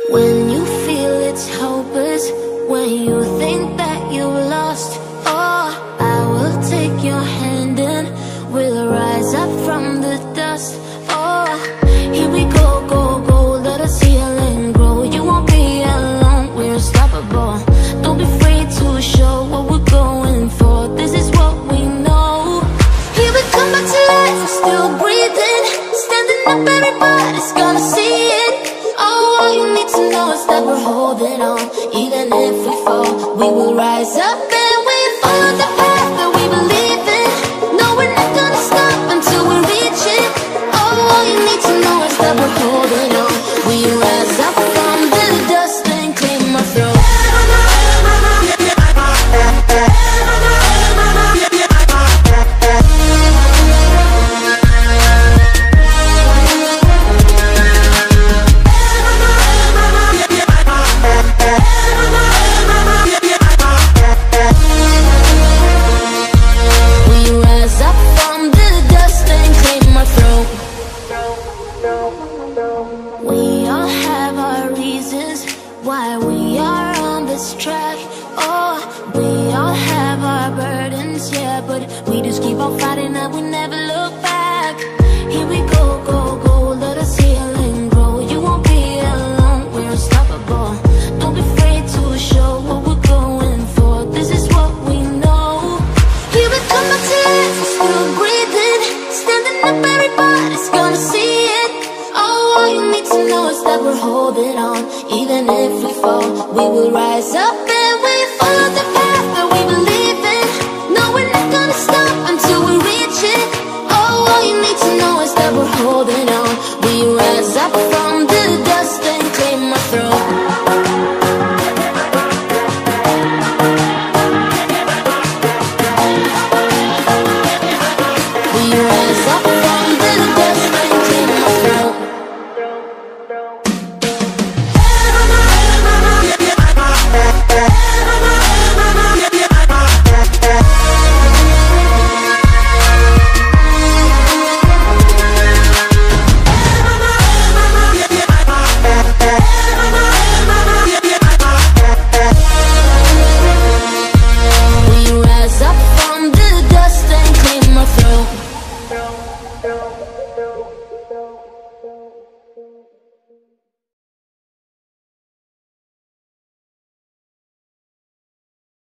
When you feel it's hopeless, when you think that you lost, oh, I will take your hand and we'll rise up from the dust. Oh, here we go, go, go, let us heal and grow. You won't be alone, we're unstoppable. Don't be afraid to show what we're going for. This is what we know. Here we come back to life, we're still breathing. Standing up, everybody's gonna see it. Oh, all you need to know is that we're holding on. Even if we fall, we will rise up and we follow the path that we believe in. No, we're not gonna stop until we reach it. Oh, all you need to know is that we're holding on. We rise up from the dust and claim our throne. We all have our reasons why we are on this track. Oh, we all have our burdens, yeah, but we just keep on fighting and we never look back. Here we go, go, go, let us heal and grow. You won't be alone, we're unstoppable. Don't be afraid to show what we're going for. This is what we know. Here we come back to life, we're still breathing. Standing up, everybody's gonna see it. Oh, all you need to know is that we're holding on. Even if we fall, we will rise up and we follow the path that we believe in. No, we're not gonna stop until we reach it. Oh, all you need to know is that we're holding on.